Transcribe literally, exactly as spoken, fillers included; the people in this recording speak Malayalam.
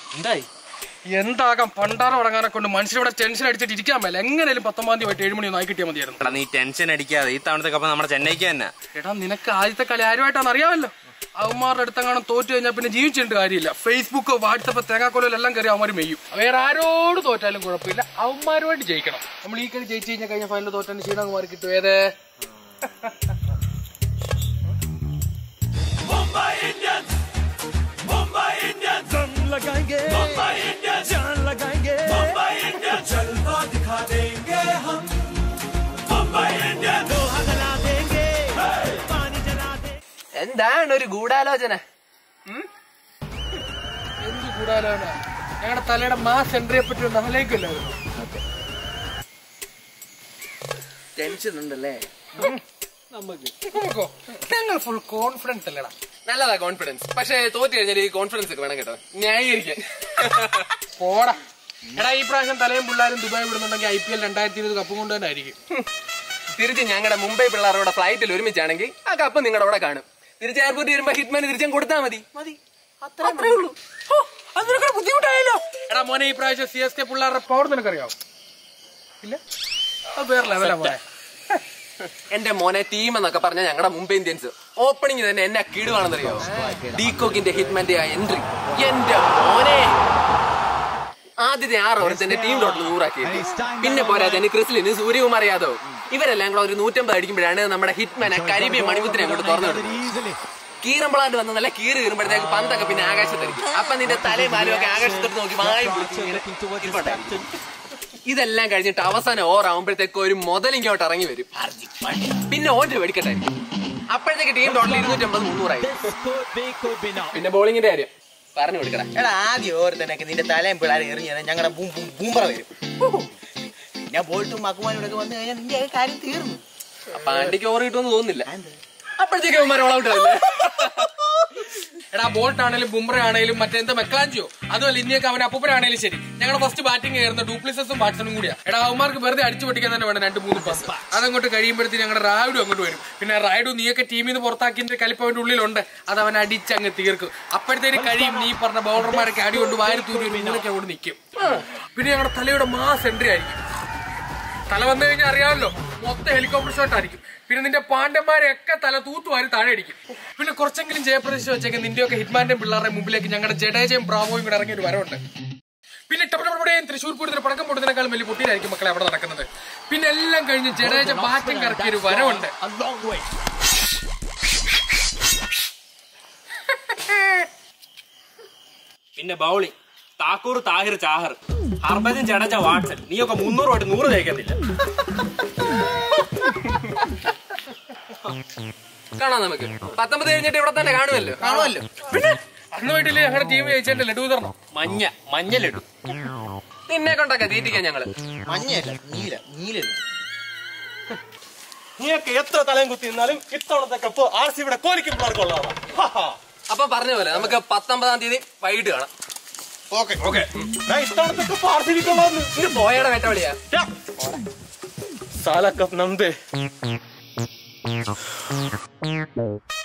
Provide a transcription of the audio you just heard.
എന്തായി? എന്താകാം പണ്ടാറ തുടങ്ങാനെ കൊണ്ട് മനുഷ്യരുടെ ടെൻഷൻ അടിച്ചിട്ട് ഇരിക്കാൻ മേല. എങ്ങനെയും പത്തൊമ്പതാം തീയതി ആയിട്ട് ഏഴ് മണി ഒന്നും ആയി കിട്ടിയാൽ മതിയായിരുന്നു. എടാ നീ ടെൻഷൻ അടിക്കാതെ, ഈ തവണത്തെ കപ്പ് നമ്മുടെ ചെന്നൈക്ക് തന്നെ. എടാ നിനക്ക് ആദ്യത്തെ കളി ആരുമായിട്ടാന്ന് അറിയാമല്ലോ. അവന്മാരുടെ അടുത്തെങ്ങാനും തോറ്റു കഴിഞ്ഞാൽ പിന്നെ ജീവിച്ചിട്ട് കാര്യമില്ല. ഫേസ്ബുക്ക് വാട്സപ്പ് തേങ്ങാക്കൊലെല്ലാം കയറി അവന്മാർ മെയ്യും. വേറെ ആരോട് തോറ്റാലും കുഴപ്പമില്ല, അവന്മാരുമായിട്ട് ജയിക്കണം. നമ്മൾ ഈ കളി ജയിച്ചു കഴിഞ്ഞാൽ കഴിഞ്ഞ ഫൈനൽ തോറ്റാൻ ക്ഷീണകുമാർ കിട്ടും. ഏതേ എന്താണ് ഒരു ഗൂഢാലോചന? എന്ത് ഗൂഢാലോചന? ഞങ്ങളുടെ തലയുടെ മാസ് എൻട്രിയെ പറ്റി ഒന്ന് ആലോചിക്കല്ലോ. ടെൻഷൻ ഉണ്ടല്ലേ നമുക്ക്? നമുക്കോ? ഞങ്ങൾ ഫുൾ കോൺഫിഡൻസ് അല്ലടാ. നല്ലതാ കോൺഫിഡൻസ്, പക്ഷെ തോറ്റു കഴിഞ്ഞാൽ ഈ കോൺഫിഡൻസ് ഒക്കെ വേണം കേട്ടോ ന്യായീകരിക്കാൻ. പോടാ. എടാ ഈ പ്രാവശ്യം തലയും പിള്ളേരും ദുബായ് വിടുന്നുണ്ടെങ്കിൽ ഐ പി എൽ രണ്ടായിരത്തി ഇരുപത് കപ്പ് കൊണ്ട് തന്നെ ആയിരിക്കും. തിരിച്ച് ഞങ്ങളുടെ മുംബൈ പിള്ളേരുടെ ഫ്ലൈറ്റിൽ ഒരുമിച്ചാണെങ്കിൽ ആ കപ്പ് നിങ്ങളുടെ അവിടെ കാണും. തിരിച്ച് എയർപോർട്ടിൽ വരുമ്പോ ഹിറ്റ്മാന് തിരിച്ചും കൊടുത്താൽ മതി. മതി, അത്രേ ഉള്ളൂ. അതിനൊക്കെ ബുദ്ധിമുട്ടായല്ലോ. എടാ മോനെ, ഈ പ്രാവശ്യം സി എസ് കെ പിള്ളേരുടെ പവർ നിനക്കറിയാവോ? ഇല്ല, അത് വേറെ ലെവലാ മോനെ. എന്റെ മോനെ ടീം എന്നൊക്കെ പറഞ്ഞ ഞങ്ങളുടെ മുംബൈ ഇന്ത്യൻസ് ഓപ്പണിംഗ് തന്നെ എന്നെ കിടുവാണെന്നറിയാവോ? ഡീകോക്കിന്റെ ഹിറ്റ്മാന്റെ ആ എൻട്രി എന്റെ മോനെ. ആദ്യത്തെ ആറ് ഓവറിൽ ടീം ടോട്ടൽ നൂറാക്കി. പിന്നെ പോരാതെ ക്രിസ്ലിന് സൂര്യകുമാർ യാദവ് ഇവരെല്ലാം കൂടെ ഒരു നൂറ്റമ്പത് അടിക്കുമ്പോഴാണ് നമ്മുടെ ഹിറ്റ്മാൻ കരീബിയൻ മണിമുത്തിനെ അങ്ങോട്ട് തുറന്നു. കീറമ്പളാണ്ട് വന്ന നല്ല കീറി കീറുമ്പോഴത്തേക്ക് പന്തൊക്കെ പിന്നെ ആകാശത്തായിരിക്കും. അപ്പൊ നിന്റെ തലയും മാലും ഒക്കെ ആകാശത്തോട്ട് നോക്കി വായും പിടിച്ചു. ഇതെല്ലാം കഴിഞ്ഞിട്ട് അവസാനം ഓവർ ആവുമ്പോഴത്തേക്ക് ഒരു മുതലിങ്ങോട്ട് ഇറങ്ങി വരും. പിന്നെ ഓന്റെ വെടിക്കട്ടായിരിക്കും. അപ്പോഴത്തേക്ക് ടീം ടോട്ടൽ ഇരുന്നൂറ്റമ്പത് മുന്നൂറായി. പിന്നെ ബോളിങ്ങിന്റെ കാര്യം പറഞ്ഞു കൊടുക്കടാ. എടാ ആദ്യം ഓവർ തന്നെ നിന്റെ തലയും പിള്ളേരെ എറിഞ്ഞാൽ ഞങ്ങളുടെ ബൂമ്പറ വരും. ഞാൻ ബോൾട്ടും മക്കുമാനോടൊക്കെ വന്നു കഴിഞ്ഞാൽ നിന്റെ കാര്യം തീർന്നു. അപ്പൊ ആന്റിക്ക് ഓവർ കിട്ടുമെന്ന് തോന്നുന്നില്ല. അപ്പോഴത്തേക്ക് അവന്മാർ ഓൾ ഔട്ട് ആവില്ലേ? എടാ ബോൾട്ട് ആണെങ്കിലും ബുംറ ആണെങ്കിലും മറ്റെന്താ മെക്ലാഞ്ചിയോ അതുമല്ല ഇന്ത്യക്ക് അവൻ അപ്പൂപ്പനാണെങ്കിലും ശരി, ഞങ്ങളുടെ ഫസ്റ്റ് ബാറ്റിംഗ് ആയിരുന്ന ഡൂപ്ലിസസും വാട്സണും കൂടിയാ. എടാ അവന്മാർക്ക് വെറുതെ അടിച്ചു പൊട്ടിക്കാൻ തന്നെ വേണം രണ്ട് മൂന്ന് പസ്. അതങ്ങോട്ട് കഴിയുമ്പോഴത്തേക്ക് ഞങ്ങളുടെ റായിഡും അങ്ങോട്ട് വരും. പിന്നെ റൈഡു നീയൊക്കെ ടീമിൽ നിന്ന് പുറത്താക്കിന്റെ കലിപ്പ് അവന്റെ ഉള്ളിലുണ്ട്. അത് അവൻ അടിച്ചങ്ങ് തീർക്കും. അപ്പോഴത്തേക്ക് കഴിയും നീ പറഞ്ഞ ബൗളർമാരൊക്കെ അടി കൊണ്ട് വാരി തൂരി ഇങ്ങനെയൊക്കെ അങ്ങോട്ട് നിൽക്കും. പിന്നെ ഞങ്ങളുടെ തലയുടെ മാസ് എൻട്രി ആയിരിക്കും. തല വന്നു കഴിഞ്ഞാൽ അറിയാമല്ലോ, മൊത്തം ഹെലികോപ്റ്റർ ഷോട്ട് ആയിരിക്കും. പിന്നെ നിന്റെ പാണ്ഡന്മാരെയൊക്കെ തല തൂത്തുവാരി താഴെ അടിക്കും. പിന്നെ കുറച്ചെങ്കിലും ജയപ്രദേശ് വെച്ചേക്ക് നിന്റെയൊക്കെ ഹിറ്റ്മാന്റെ പിള്ളേരുടെ മുമ്പിലേക്ക് ഞങ്ങളുടെ ജഡേജയും ബ്രാവോയും കൂടെ ഇറങ്ങിയ ഒരു വരവുണ്ട്. പിന്നെ ടപ്പടപ്പടയും തൃശ്ശൂർ പൂരത്തിന് പടക്കം പൊട്ടുന്നതിനേക്കാളും വലിയ പൊട്ടിയിലായിരിക്കും മക്കളെ അവിടെ നടക്കുന്നത്. പിന്നെ എല്ലാം കഴിഞ്ഞ് ജഡേജ ബാറ്റിംഗ് ഇറക്കിയ ഒരു വരവുണ്ട്. പിന്നെ ബൗളിംഗ് താക്കൂർ, താഹിർ, ചാഹർ, ഹർഭജൻ, ജഡേജ, വാട്സൺ. നീയൊക്കെ മുന്നൂറുമായിട്ട് നൂറ് തേക്കുന്നില്ല. കാണാം നമുക്ക്. പത്തൊമ്പത് കഴിഞ്ഞിട്ട് ഇവിടെ തന്നെ കാണുമല്ലോ. കാണുമല്ലോ. പിന്നെ അന്ന് പോയിട്ടില്ലേ ഞങ്ങളുടെ ടീം ജയിച്ചതിന്റെ ലഡു തരണം. മഞ്ഞ മഞ്ഞ ലഡു. നിന്നെ കൊണ്ടൊക്കെ തീറ്റിക്കാൻ ഞങ്ങള്. മഞ്ഞയല്ല, നീല നീല. നീയൊക്കെ എത്ര തലയും കുത്തി നിന്നാലും ഇത്തവണത്തെ കപ്പ് ആർ സി ഇവിടെ കോലിക്കും പിള്ളേർക്കുള്ളതാണ്. അപ്പൊ പറഞ്ഞ പോലെ നമുക്ക് പത്തൊമ്പതാം തീയതി വൈകിട്ട് കാണാം. Okay okay. ഇത്തവണത്തെ കപ്പ് ആർ സി ബിക്കുള്ളതാണ്. ഇത് പോയയുടെ വേട്ടവളിയാ. സാല കപ്പ് നമ്പേ.